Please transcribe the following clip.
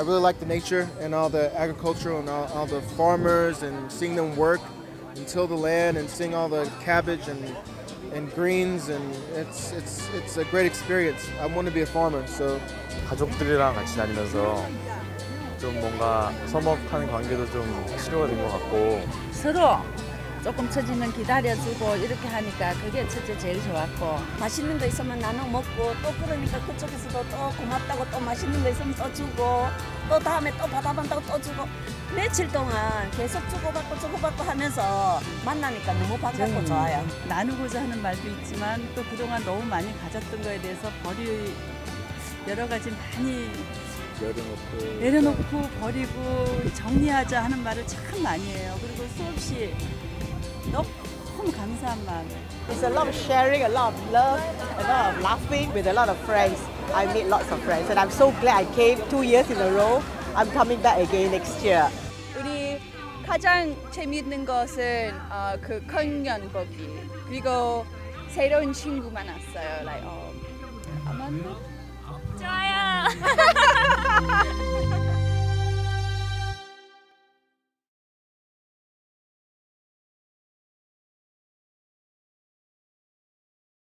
really like the nature and all the agricultural and all the farmers and seeing them work and till the land and seeing all the cabbage and greens and it's a great experience. I want to be a farmer, so. 가족들이랑 같이 다니면서 좀 뭔가 서먹한 관계도 좀 치료가 된 것 같고 서로 조금 처지면 기다려주고 이렇게 하니까 그게 첫째 제일 좋았고 맛있는 거 있으면 나눠 먹고 또 그러니까 그쪽에서도 또 고맙다고 또 맛있는 거 있으면 또 주고 또 다음에 또 받아본다고 또 주고 며칠 동안 계속 주고받고 하면서 만나니까 너무 반갑고 좋아요. 나누고자 하는 말도 있지만 또 그동안 너무 많이 가졌던 거에 대해서 여러 가지 많이 내려놓고 버리고 정리하자 하는 말을 참 많이 해요. 그리고 수없이 너무 감사한 마음을. It's a lot of sharing, a lot of love, a lot of laughing with a lot of friends. I made lots of friends and I'm so glad I came 2 years in a row. I'm coming back again next year. 우리 가장 재미있는 것은 그 공연 보기 그리고 새로운 친구 만났어요. Like, 아마도 좋아요.